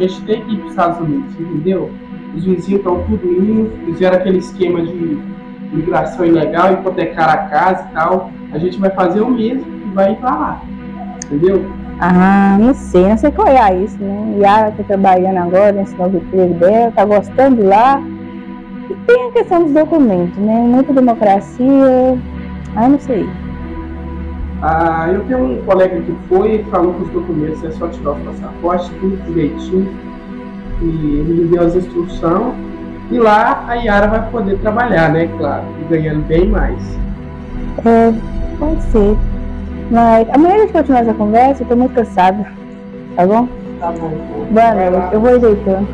gente tem que ir para os Estados Unidos, entendeu? Os vizinhos estão tudo indo, fizeram aquele esquema de migração ilegal, hipotecar a casa e tal. A gente vai fazer o mesmo e vai ir para lá, entendeu? Ah, não sei qual é isso, né? Yara tá trabalhando agora nesse novo emprego dela, tá gostando de lá. E tem a questão dos documentos, né? Muita burocracia, não sei. Eu tenho um colega que foi e falou que os documentos é só tirar o passaporte, tudo direitinho. E ele me deu as instruções. E lá a Yara vai poder trabalhar, né? Claro, ganhando bem mais. Pode ser. Mas amanhã a gente continua essa conversa, eu tô muito cansada. Tá bom? Tá bom. Boa noite, eu vou ajeitando.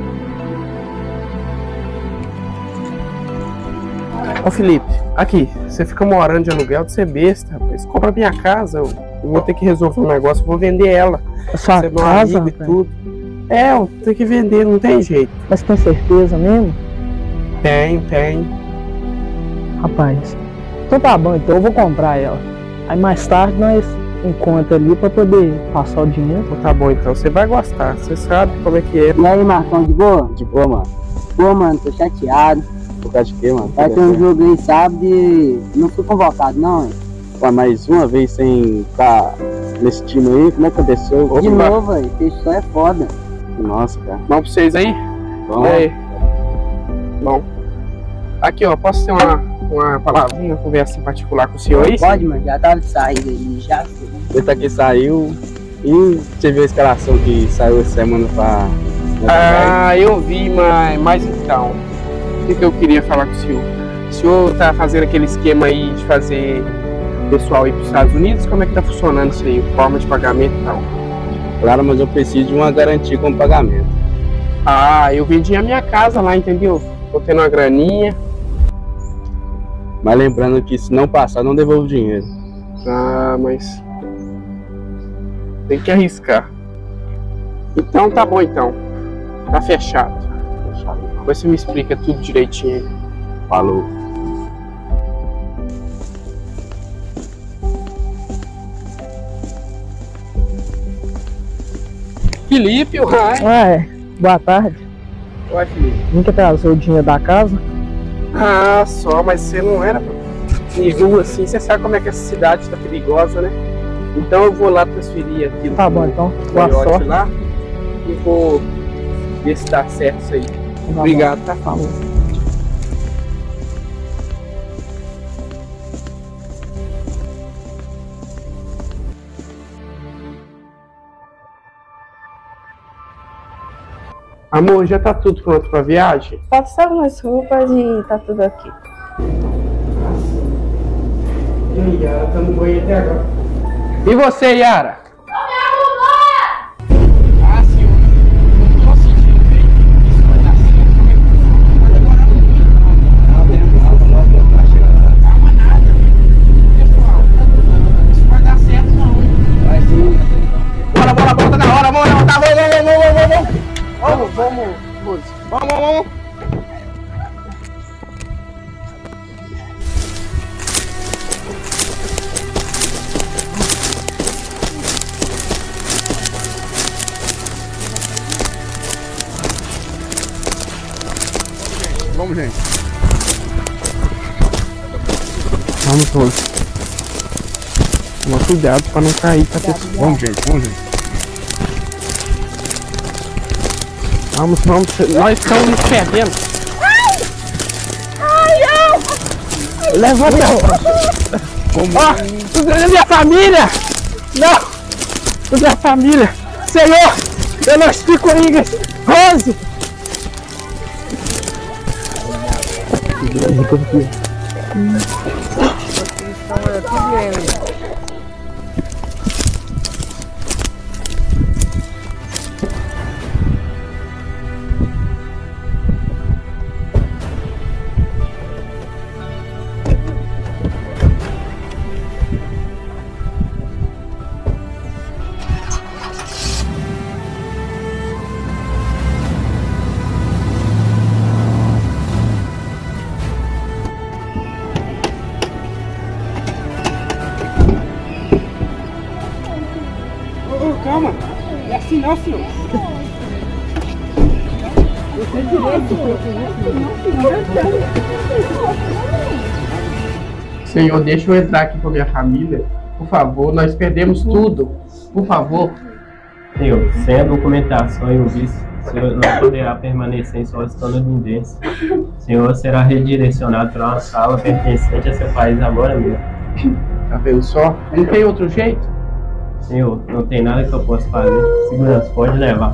Ô Felipe, aqui, você fica morando de aluguel de ser besta, rapaz. Compra minha casa, eu vou ter que resolver um negócio, eu vou vender ela. A sua casa, e tudo. Eu tenho que vender, não tem jeito. Mas tem certeza mesmo? Tem. Rapaz, então tá bom, então eu vou comprar ela. Aí mais tarde nós encontramos ali pra poder passar o dinheiro. Então tá bom, então você vai gostar, você sabe como é que é. E aí, Marcão, de boa? De boa, mano. Pô, mano, tô chateado. Por causa de quê, mano? Vai ter um jogo aí sábado e não fui convocado, não, hein? Pô, mais uma vez sem estar nesse time aí, como é que aconteceu? De novo, velho, fechou é foda. Nossa, cara. Vamos pra vocês aí? Vamos. Bom. Aqui, ó, posso ter uma palavrinha, uma conversa em particular com o senhor aí? Pode, mano, já tava de saída aí, já. Ele aqui saiu e você viu a escalação que saiu essa semana pra... eu vi, mas então, o que eu queria falar com o senhor? O senhor tá fazendo aquele esquema aí de fazer o pessoal ir para os Estados Unidos? Como é que tá funcionando isso aí? Forma de pagamento e tal? Claro, mas eu preciso de uma garantia com pagamento. Eu vendi a minha casa lá, entendeu? Tô tendo uma graninha. Mas lembrando que se não passar, não devolvo o dinheiro. Mas tem que arriscar. Então tá bom, então. Tá fechado. Depois você me explica tudo direitinho aí. Falou. Felipe, Ué, boa tarde. Oi, Felipe. Nunca trazou o dinheiro da casa? Só, mas você não era em rua assim, você sabe como é que essa cidade tá perigosa, né? Então eu vou lá transferir aquilo. Tá bom, então. Boa sorte lá e vou ver se tá certo isso aí. Tá Obrigado, bom. tá? Falou. Amor, já tá tudo pronto pra viagem? Falta só algumas roupas e tá tudo aqui. E aí, Yara, tá no banho até agora. E você, Yara? Não me arrumar! Sim, eu tô sentindo bem. Isso vai dar certo. Vai demorar muito. Calma nada. Pessoal, isso vai dar certo não. Vai sim. Bora, tá na hora, vamos. Vamos. Vamos, gente. Vamos todos. Toma cuidado pra não cair, tá, pessoal? Vamos, gente. Vamos. Nós estamos nos perdendo. Ai, não! Levanta! Tudo é minha família! Não! Tudo é minha família! Senhor! Eu não explico Ingas! Rose! Calma, é assim não, senhor. Senhor, deixa eu entrar aqui com a minha família. Por favor, nós perdemos tudo. Por favor. Senhor, sem a documentação e o visto, o senhor não poderá permanecer em sua estadunidense. O senhor será redirecionado para uma sala pertencente a seu país agora mesmo. Tá vendo só? Não tem outro jeito? Senhor, não tem nada que eu possa fazer. Segurança, pode levar.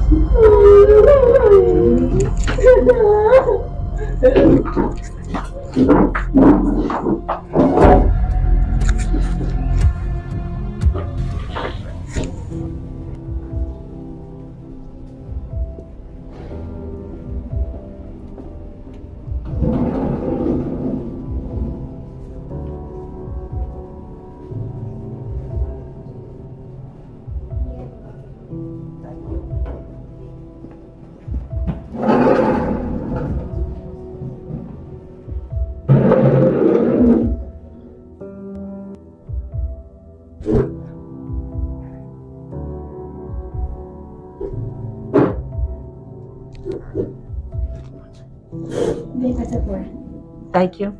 Thank you.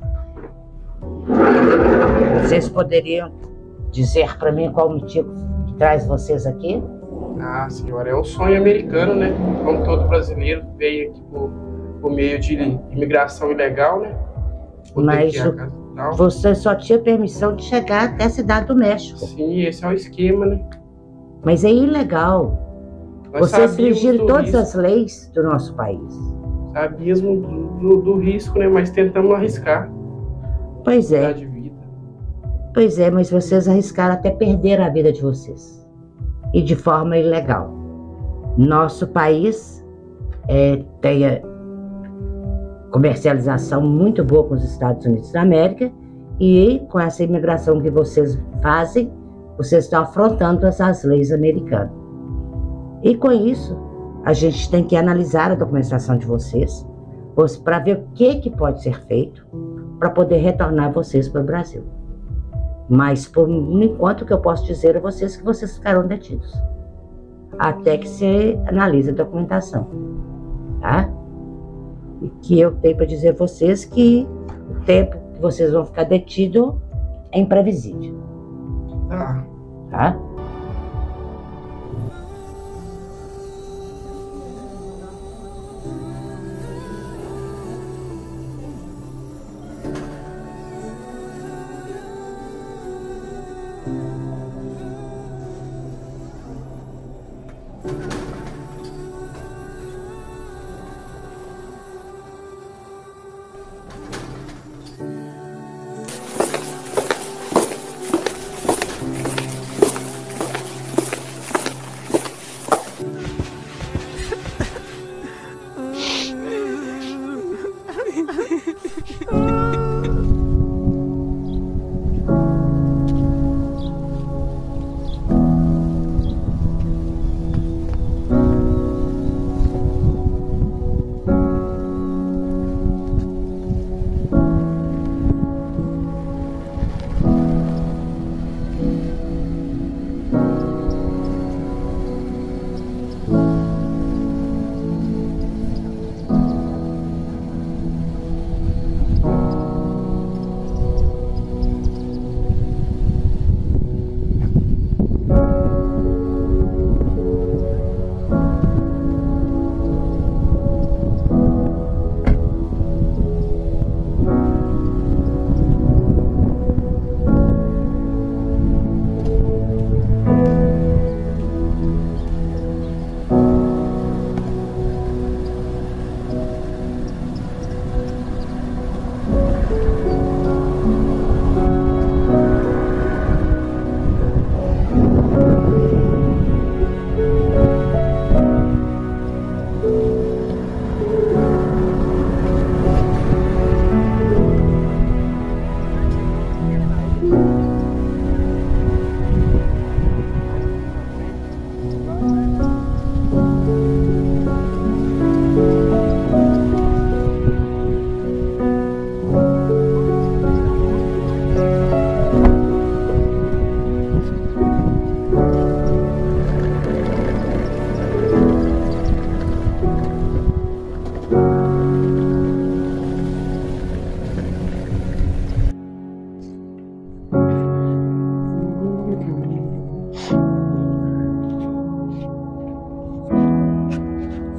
Vocês poderiam dizer para mim qual o motivo que traz vocês aqui? Ah, senhora, é um sonho americano, né? Como todo brasileiro veio aqui por meio de imigração ilegal, né? Mas você só tinha permissão de chegar até a cidade do México. Sim, esse é o esquema, né? Mas é ilegal. Vocês infringiram todas as leis do nosso país. Sabíamos do risco, né? Mas tentamos arriscar. Pois é. Pois é, mas vocês arriscaram até perder a vida de vocês. E de forma ilegal. Nosso país tem a comercialização muito boa com os Estados Unidos da América, e com essa imigração que vocês fazem, vocês estão afrontando essas leis americanas. E com isso, a gente tem que analisar a documentação de vocês para ver o que pode ser feito para poder retornar vocês para o Brasil. Mas, por enquanto, o que eu posso dizer a vocês é que vocês ficarão detidos. Até que se analise a documentação. Tá? E que eu tenho para dizer a vocês que o tempo que vocês vão ficar detidos é imprevisível. Tá?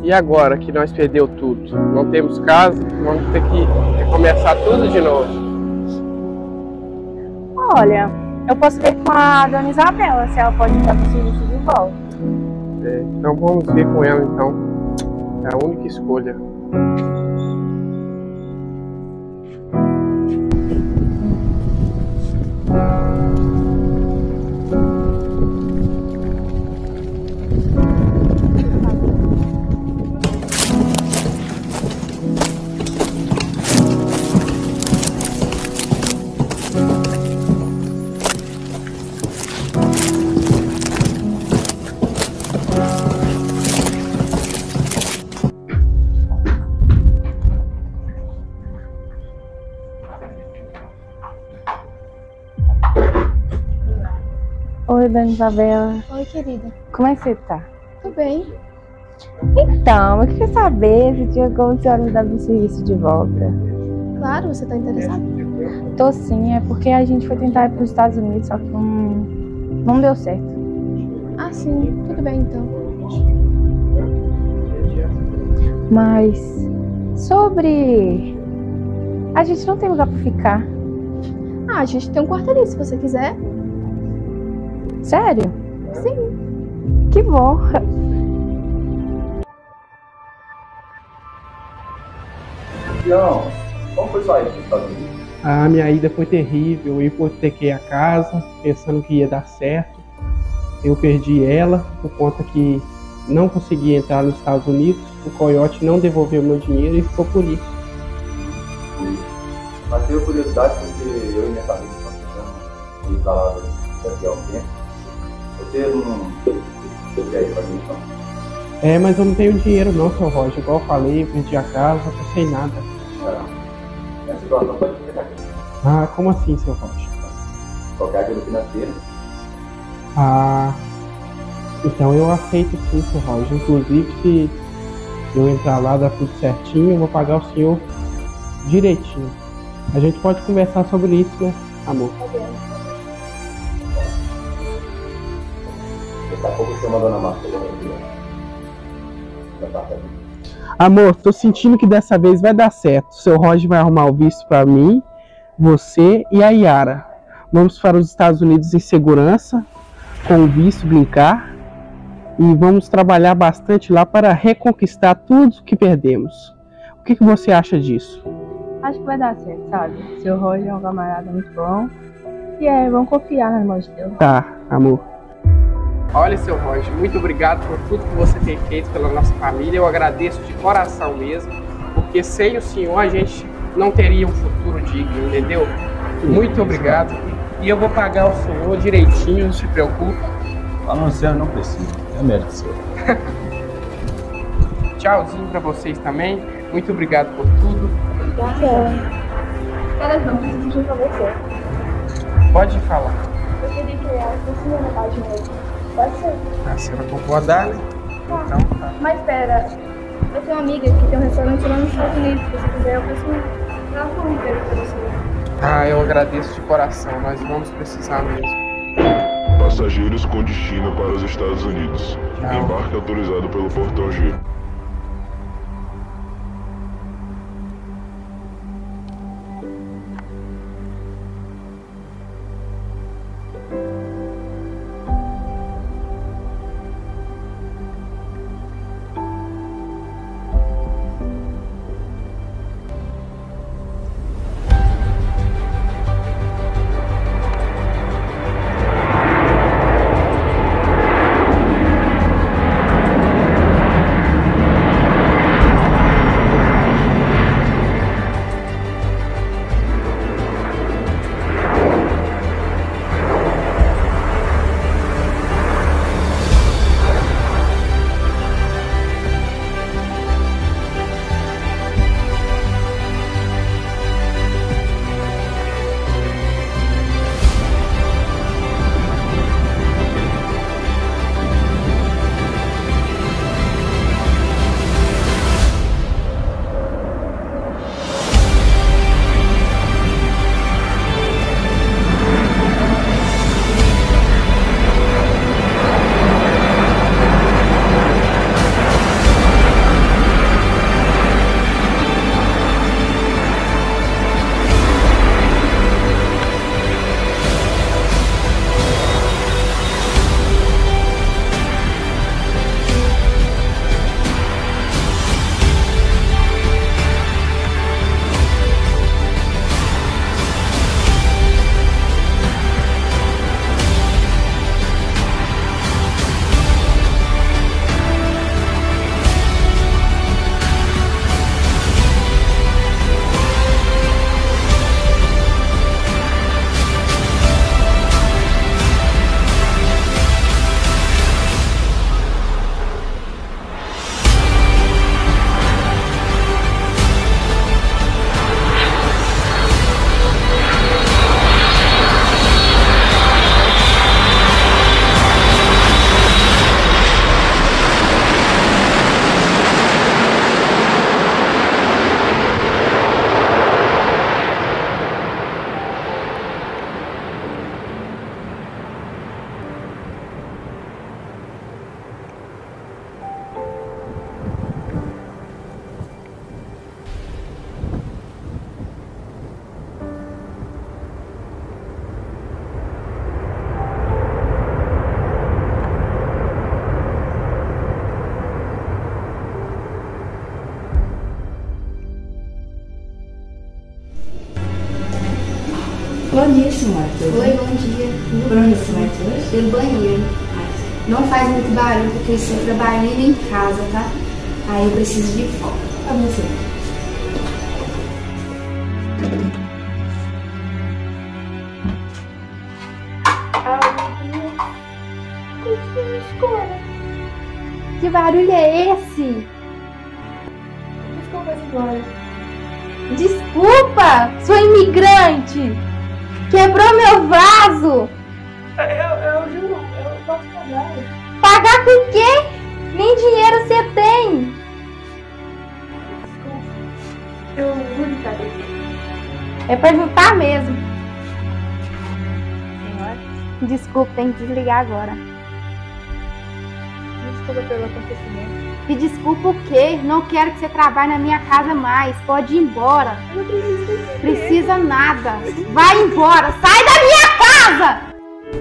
E agora que nós perdeu tudo? Não temos casa, vamos ter que recomeçar tudo de novo. Olha, eu posso ver com a dona Isabela se ela pode dar o serviço de volta. Então vamos ver com ela então. É a única escolha. Oi, dona Isabela. Oi, querida. Como é que você tá? Tudo bem? Então, eu queria saber se tinha como a senhora me dar o serviço de volta. Claro, você tá interessado? Tô sim, é porque a gente foi tentar ir para os Estados Unidos, só que não deu certo. Ah, sim. Tudo bem, então. Mas sobre... A gente não tem lugar para ficar. Ah, a gente tem um quarto ali, se você quiser. Sério? Sim. Que bom. Tião, como foi sua ida para os Estados Unidos? A minha ida foi terrível. Eu hipotequei a casa pensando que ia dar certo. Eu perdi ela por conta que não consegui entrar nos Estados Unidos. O coiote não devolveu meu dinheiro e ficou por isso. Mas tenho curiosidade porque eu e minha família estamos pensando em ir para lá daqui a um tempo. Você não quer ir para mim, então? Mas eu não tenho dinheiro não, seu Roger. Igual eu falei, eu perdi a casa, tô sem nada. Essa situação pode ficar aqui. Ah, como assim, seu Roger? Qualquer ajuda financeira. Ah, então eu aceito sim, seu Roger. Inclusive, se eu entrar lá, dar tudo certinho, eu vou pagar o senhor direitinho. A gente pode conversar sobre isso, né, amor? Daqui a pouco eu chamo a dona Márcia também. Amor, tô sentindo que dessa vez vai dar certo. O seu Roger vai arrumar o visto pra mim, você e a Yara. Vamos para os Estados Unidos em segurança, com o visto brincar, e vamos trabalhar bastante lá para reconquistar tudo que perdemos. O que você acha disso? Acho que vai dar certo, sabe? O seu Roger é um camarada muito bom. E vamos confiar nas mãos de Deus. Tá, amor. Olha, seu Roger, muito obrigado por tudo que você tem feito pela nossa família. Eu agradeço de coração mesmo, porque sem o senhor a gente não teria um futuro digno, entendeu? Muito obrigado. E eu vou pagar o senhor direitinho, não se preocupe. Anunciando não precisa, é mérito seu. Tchauzinho pra vocês também. Muito obrigado por tudo. Cara, não, preciso de um pra você. Pode falar. Eu queria que ela fosse minha página hoje. Pode ser? A senhora concordar, né? Então tá. Mas espera, eu tenho uma amiga que tem um restaurante lá nos Estados Unidos. Se você quiser, eu peço um emprego pra você. Ah, eu agradeço de coração. Nós vamos precisar mesmo. Passageiros com destino para os Estados Unidos. Tchau. Embarque autorizado pelo portão G. Bom dia, senhora. Oi, bom dia. Por onde você vai hoje? Pelo banheiro. Não faz muito barulho, porque eu estou trabalhando em casa, tá? Aí eu preciso de folga. Pra você. Que barulho é esse? Desculpa, senhora. Desculpa, sou imigrante. Quebrou meu vaso. Eu juro, eu posso pagar. Pagar com o quê? Nem dinheiro você tem. Desculpa. Eu vou ligar aqui. É perguntar mesmo. Senhora? Desculpa, tem que desligar agora. Desculpa pelo acontecimento. Me desculpa o quê? Não quero que você trabalhe na minha casa mais. Pode ir embora. Eu não preciso. Precisa nada. Vai embora. Sai da minha casa!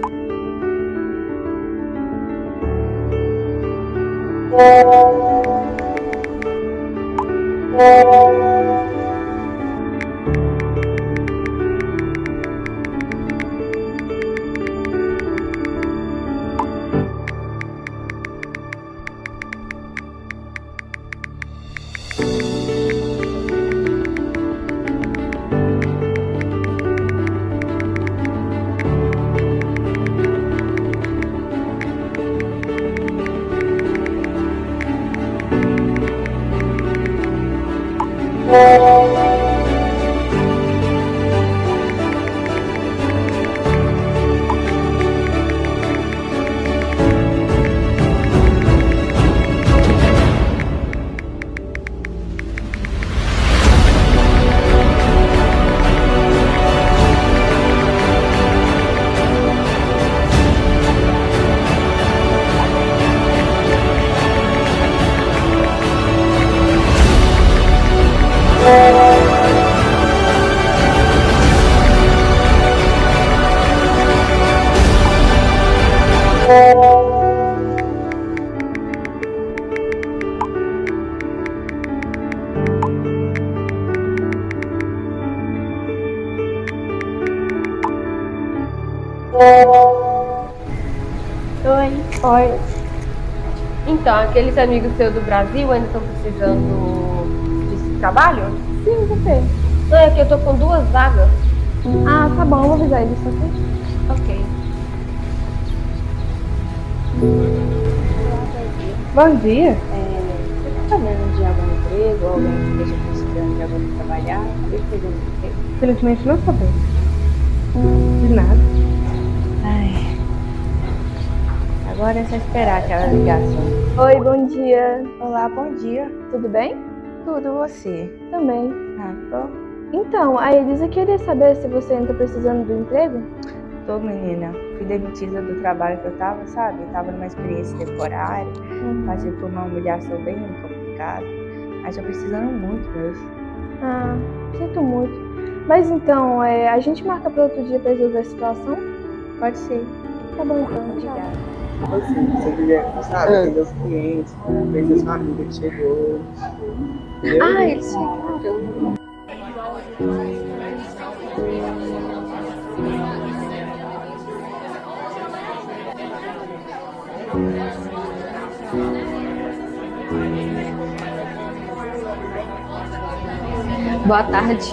Oi. Então, aqueles amigos seus do Brasil ainda estão precisando de trabalho? Sim, você. Não, é que eu tô com 2 vagas. Ah, tá bom, eu vou avisar eles, ok? Ok. Bom dia. Você tá sabendo de algum emprego ou alguém que esteja precisando de alguém para trabalhar? Acabei de pegar um emprego. Felizmente não sabemos. De nada. Ai. Agora é só esperar aquela ligação. Oi, bom dia. Olá, bom dia. Tudo bem? Tudo, você? Também. Ah, tô. Então, a Elisa queria saber se você ainda tá precisando do emprego? Tô, menina. Fui demitida do trabalho que eu tava, sabe? Eu tava numa experiência temporária. Passei por uma humilhação bem complicada. Mas tô precisando muito mesmo. Ah, sinto muito. Mas então, a gente marca para outro dia para resolver a situação? Pode ser. Tá bom, então. Obrigada. Assim, se você quiser, sabe, atender os clientes, ver se a sua amiga que chegou. Entendeu? Ah, eles chegaram. Boa tarde.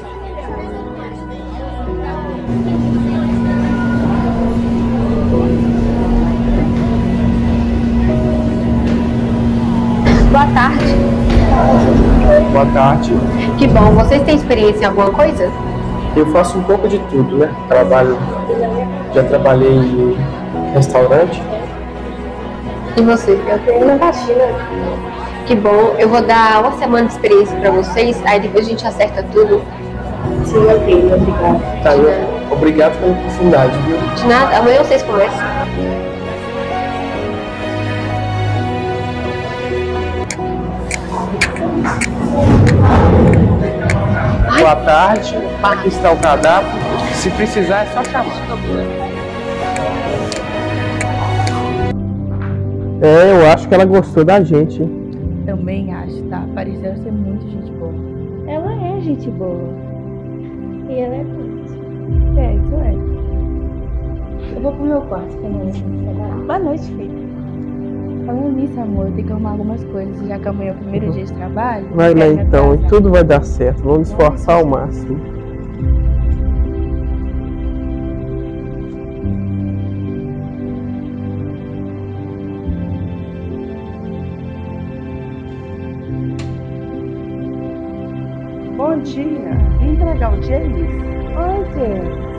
Boa tarde. Boa tarde. Que bom. Vocês têm experiência em alguma coisa? Eu faço um pouco de tudo, né? Já trabalhei em restaurante. E você? Eu tenho na faxina. Que bom. Eu vou dar 1 semana de experiência pra vocês, aí depois a gente acerta tudo. Sim, ok. Obrigada. Tá, obrigado pela oportunidade, viu? De nada. Amanhã vocês conversam. Boa tarde. Aqui está o cardápio. Se precisar, é só chamar. Eu acho que ela gostou da gente. Também acho, tá? Pareceu ser muito gente boa. Ela é gente boa. E ela é doce. É, isso é. Eu vou pro meu quarto, que eu não vou trabalhar. Boa noite, filho. Falando nisso, amor, eu tenho que arrumar algumas coisas, já que amanhã é o primeiro dia de trabalho. Vai lá então, e tudo vai dar certo. Vamos esforçar ao máximo. Bom dia. Vim entregar o James. Oi, James.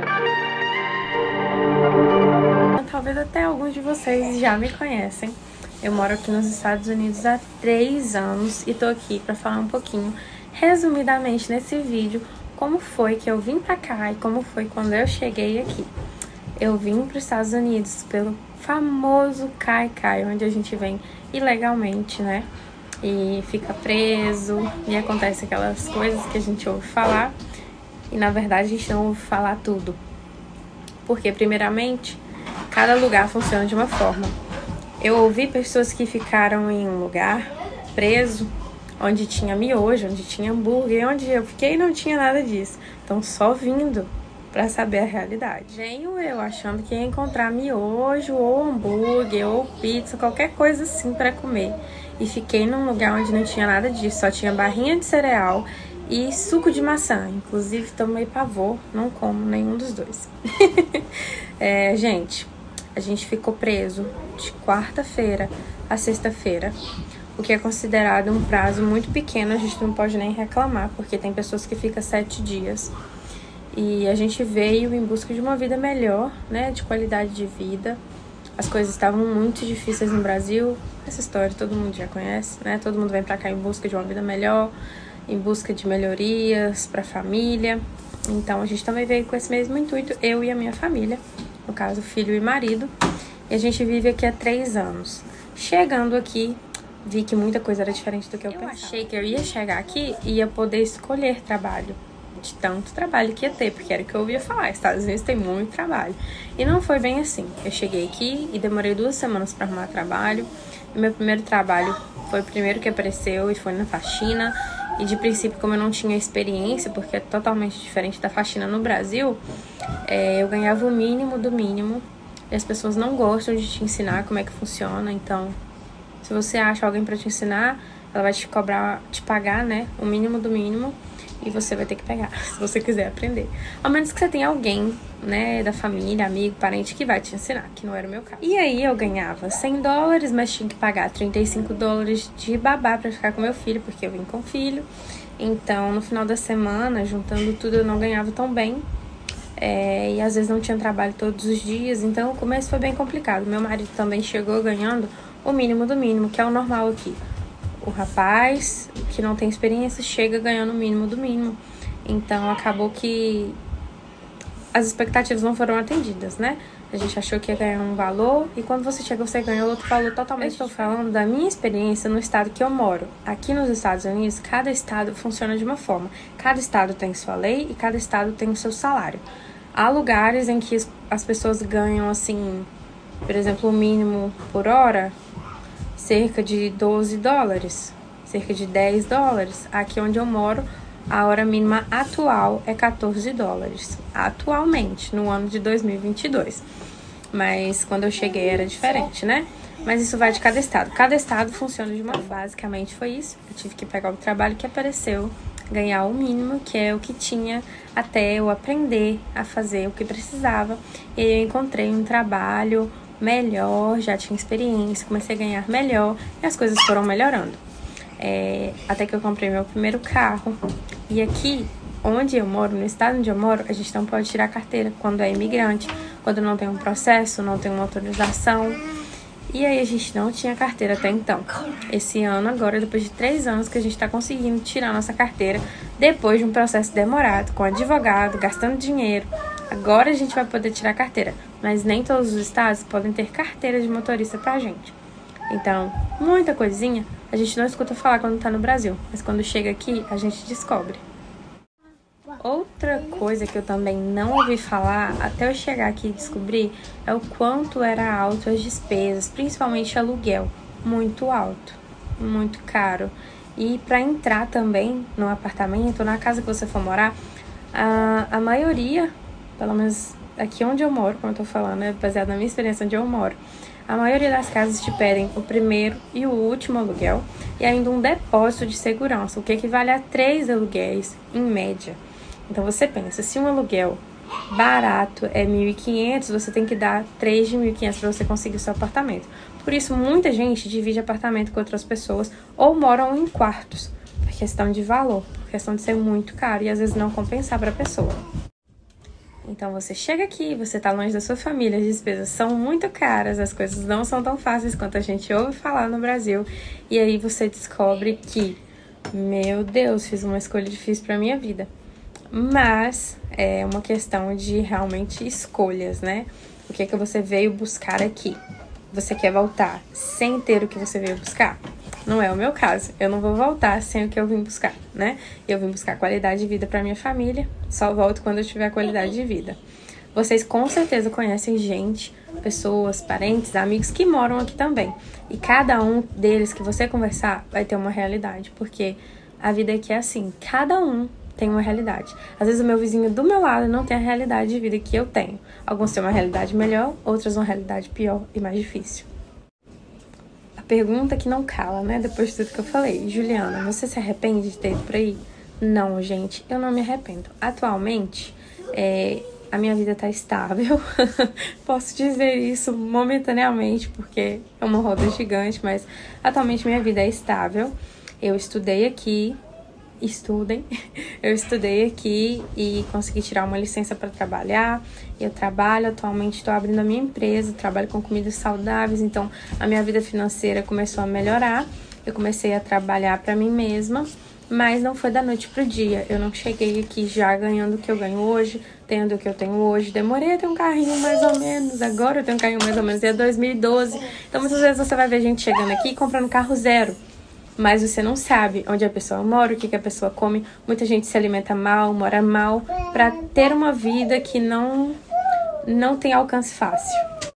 Talvez até alguns de vocês já me conhecem. Eu moro aqui nos Estados Unidos há 3 anos e tô aqui para falar um pouquinho, resumidamente nesse vídeo, como foi que eu vim pra cá e como foi quando eu cheguei aqui. Eu vim para os Estados Unidos pelo famoso cai-cai, onde a gente vem ilegalmente, né? E fica preso, e acontece aquelas coisas que a gente ouve falar, e na verdade a gente não ouve falar tudo. Porque, primeiramente, cada lugar funciona de uma forma. Eu ouvi pessoas que ficaram em um lugar preso, onde tinha miojo, onde tinha hambúrguer, onde eu fiquei não tinha nada disso. Então, só vindo pra saber a realidade. Venho eu achando que ia encontrar miojo, ou hambúrguer, ou pizza, qualquer coisa assim pra comer. E fiquei num lugar onde não tinha nada disso, só tinha barrinha de cereal e suco de maçã. Inclusive, tomei pavor, não como nenhum dos dois. Gente, a gente ficou preso de quarta-feira a sexta-feira, o que é considerado um prazo muito pequeno. A gente não pode nem reclamar, porque tem pessoas que ficam 7 dias. E a gente veio em busca de uma vida melhor, né, de qualidade de vida. As coisas estavam muito difíceis no Brasil. Essa história todo mundo já conhece, né? Todo mundo vem pra cá em busca de uma vida melhor, em busca de melhorias pra família. Então a gente também veio com esse mesmo intuito, eu e a minha família, no caso filho e marido. E a gente vive aqui há 3 anos. Chegando aqui, vi que muita coisa era diferente do que eu pensava. Achei que eu ia chegar aqui e ia poder escolher trabalho, de tanto trabalho que ia ter, porque era o que eu ouvia falar, Estados Unidos tem muito trabalho. E não foi bem assim. Eu cheguei aqui e demorei 2 semanas para arrumar trabalho. E meu primeiro trabalho foi o primeiro que apareceu e foi na faxina. E de princípio, como eu não tinha experiência, porque é totalmente diferente da faxina no Brasil, eu ganhava o mínimo do mínimo. E as pessoas não gostam de te ensinar como é que funciona. Então, se você acha alguém para te ensinar, ela vai te cobrar, te pagar, né, o mínimo do mínimo. E você vai ter que pegar, se você quiser aprender. Ao menos que você tenha alguém, né, da família, amigo, parente, que vai te ensinar, que não era o meu caso. E aí eu ganhava $100, mas tinha que pagar $35 de babá pra ficar com meu filho, porque eu vim com filho. Então, no final da semana, juntando tudo, eu não ganhava tão bem. E às vezes não tinha trabalho todos os dias, então o começo foi bem complicado. Meu marido também chegou ganhando o mínimo do mínimo, que é o normal aqui. O rapaz que não tem experiência chega ganhando o mínimo do mínimo. Então acabou que as expectativas não foram atendidas, né? A gente achou que ia ganhar um valor e quando você chega você ganha outro valor totalmente. Eu estou falando da minha experiência no estado que eu moro. Aqui nos Estados Unidos, cada estado funciona de uma forma. Cada estado tem sua lei e cada estado tem o seu salário. Há lugares em que as pessoas ganham, assim, por exemplo, o mínimo por hora, cerca de $12, cerca de $10. Aqui onde eu moro, a hora mínima atual é $14. Atualmente, no ano de 2022. Mas quando eu cheguei era diferente, né? Mas isso vai de cada estado. Cada estado funciona de uma forma. Basicamente foi isso. Eu tive que pegar o trabalho que apareceu, ganhar o mínimo, que é o que tinha, até eu aprender a fazer o que precisava. E aí eu encontrei um trabalho melhor, já tinha experiência, comecei a ganhar melhor e as coisas foram melhorando. Até que eu comprei meu primeiro carro. E aqui, onde eu moro, no estado onde eu moro, a gente não pode tirar carteira quando é imigrante, quando não tem um processo, não tem uma autorização. E aí a gente não tinha carteira até então. Esse ano, agora, depois de 3 anos que a gente tá conseguindo tirar nossa carteira, depois de um processo demorado, com advogado, gastando dinheiro, agora a gente vai poder tirar a carteira. Mas nem todos os estados podem ter carteira de motorista pra gente. Então, muita coisinha a gente não escuta falar quando tá no Brasil, mas quando chega aqui, a gente descobre. Outra coisa que eu também não ouvi falar, até eu chegar aqui e descobrir, é o quanto era alto as despesas, principalmente aluguel. Muito alto, muito caro. E para entrar também no apartamento, na casa que você for morar, a maioria, pelo menos aqui onde eu moro, como eu tô falando, é baseado na minha experiência onde eu moro, a maioria das casas te pedem o primeiro e o último aluguel e ainda um depósito de segurança, o que equivale a 3 aluguéis em média. Então você pensa, se um aluguel barato é 1.500, você tem que dar 3 de 1.500 para você conseguir o seu apartamento. Por isso, muita gente divide apartamento com outras pessoas ou moram em quartos, por questão de valor, por questão de ser muito caro e às vezes não compensar para a pessoa. Então você chega aqui, você tá longe da sua família, as despesas são muito caras, as coisas não são tão fáceis quanto a gente ouve falar no Brasil. E aí você descobre que, meu Deus, fiz uma escolha difícil pra minha vida. Mas é uma questão de realmente escolhas, né? O que é que você veio buscar aqui? Você quer voltar sem ter o que você veio buscar? Não é o meu caso. Eu não vou voltar sem o que eu vim buscar, né? Eu vim buscar qualidade de vida para minha família. Só volto quando eu tiver qualidade de vida. Vocês com certeza conhecem gente, pessoas, parentes, amigos que moram aqui também. E cada um deles que você conversar vai ter uma realidade. Porque a vida aqui é assim. Cada um tem uma realidade. Às vezes o meu vizinho do meu lado não tem a realidade de vida que eu tenho. Alguns têm uma realidade melhor, outros uma realidade pior e mais difícil. A pergunta que não cala, né? Depois de tudo que eu falei. Juliana, você se arrepende de ter ido por aí? Não, gente, eu não me arrependo. Atualmente, a minha vida tá estável. Posso dizer isso momentaneamente, porque é uma roda gigante, mas atualmente minha vida é estável. Eu estudei aqui. Eu estudei aqui e consegui tirar uma licença para trabalhar. Eu trabalho atualmente, estou abrindo a minha empresa, trabalho com comidas saudáveis, então a minha vida financeira começou a melhorar. Eu comecei a trabalhar para mim mesma, mas não foi da noite pro dia. Eu não cheguei aqui já ganhando o que eu ganho hoje, tendo o que eu tenho hoje. Demorei a ter um carrinho mais ou menos, agora eu tenho um carrinho mais ou menos, é 2012. Então muitas vezes você vai ver gente chegando aqui e comprando carro zero. Mas você não sabe onde a pessoa mora, o que a pessoa come. Muita gente se alimenta mal, mora mal, para ter uma vida que não tem alcance fácil.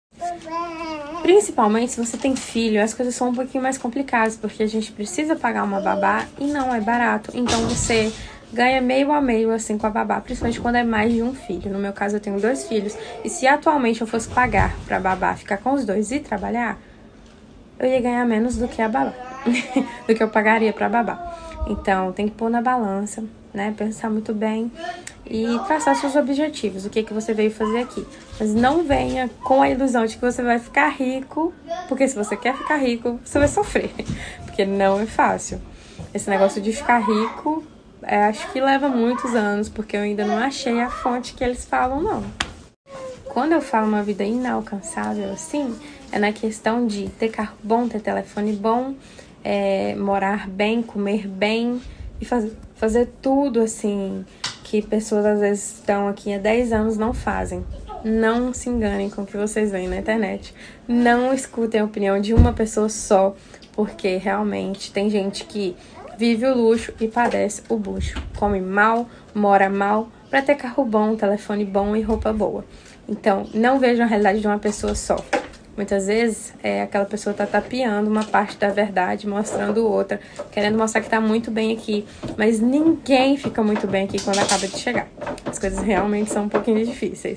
Principalmente se você tem filho, as coisas são um pouquinho mais complicadas, porque a gente precisa pagar uma babá e não é barato. Então você ganha meio a meio assim com a babá, principalmente quando é mais de um filho. No meu caso eu tenho 2 filhos, e se atualmente eu fosse pagar pra babá ficar com os 2 e trabalhar, eu ia ganhar menos do que a babá. Do que eu pagaria pra babá. Então tem que pôr na balança, né? Pensar muito bem e traçar seus objetivos, o que você veio fazer aqui. Mas não venha com a ilusão de que você vai ficar rico, porque se você quer ficar rico, você vai sofrer, porque não é fácil. Esse negócio de ficar rico, acho que leva muitos anos, porque eu ainda não achei a fonte que eles falam, não. Quando eu falo uma vida inalcançável assim, é na questão de ter carro bom, ter telefone bom, morar bem, comer bem e fazer tudo assim que pessoas às vezes estão aqui há 10 anos não fazem. Não se enganem com o que vocês veem na internet. Não escutem a opinião de uma pessoa só, porque realmente tem gente que vive o luxo e padece o bucho. Come mal, mora mal, para ter carro bom, telefone bom e roupa boa. Então, não vejam a realidade de uma pessoa só. Muitas vezes, aquela pessoa tá tapeando uma parte da verdade, mostrando outra, querendo mostrar que tá muito bem aqui. Mas ninguém fica muito bem aqui quando acaba de chegar. As coisas realmente são um pouquinho difíceis.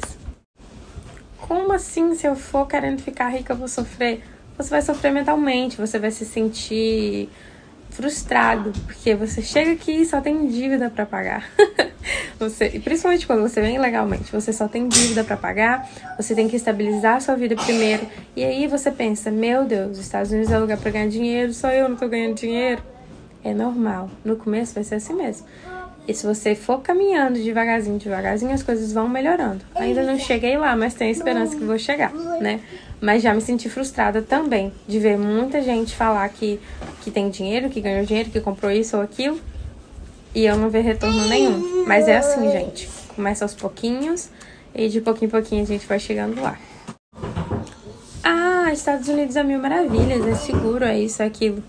Como assim, se eu for querendo ficar rica, eu vou sofrer? Você vai sofrer mentalmente, você vai se sentir frustrado, porque você chega aqui e só tem dívida para pagar. E principalmente quando você vem legalmente, você só tem dívida para pagar, você tem que estabilizar a sua vida primeiro. E aí você pensa, meu Deus, os Estados Unidos é lugar para ganhar dinheiro, só eu não tô ganhando dinheiro. É normal, no começo vai ser assim mesmo. E se você for caminhando devagarzinho, as coisas vão melhorando. Ainda não cheguei lá, mas tenho esperança que vou chegar, né? Mas já me senti frustrada também de ver muita gente falar que tem dinheiro, que ganhou dinheiro, que comprou isso ou aquilo, e eu não ver retorno nenhum. Mas é assim, gente. Começa aos pouquinhos e de pouquinho em pouquinho a gente vai chegando lá. Ah, Estados Unidos é mil maravilhas, é seguro, é isso, é aquilo.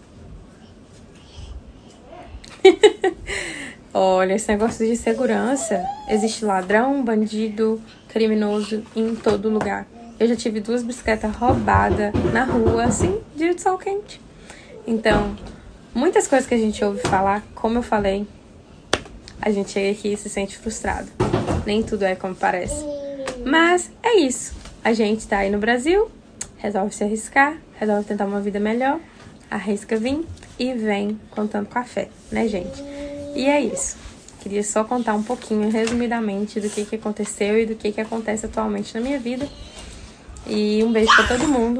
Olha, esse negócio de segurança, existe ladrão, bandido, criminoso em todo lugar. Eu já tive 2 bicicletas roubadas na rua, assim, dia de sol quente. Então, muitas coisas que a gente ouve falar, como eu falei, a gente chega aqui e se sente frustrado. Nem tudo é como parece. Mas é isso. A gente tá aí no Brasil, resolve se arriscar, resolve tentar uma vida melhor, arrisca vir e vem contando com a fé, né, gente? E é isso. Queria só contar um pouquinho, resumidamente, do que aconteceu e do que acontece atualmente na minha vida. E um beijo pra todo mundo.